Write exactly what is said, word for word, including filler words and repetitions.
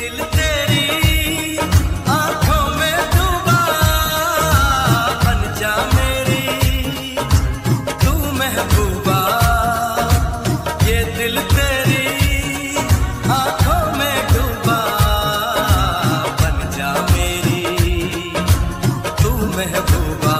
दिल तेरी आंखों में डूबा, बन जा मेरी तू महबूबा। ये दिल तेरी आंखों में डूबा, बन जा मेरी तू महबूबा।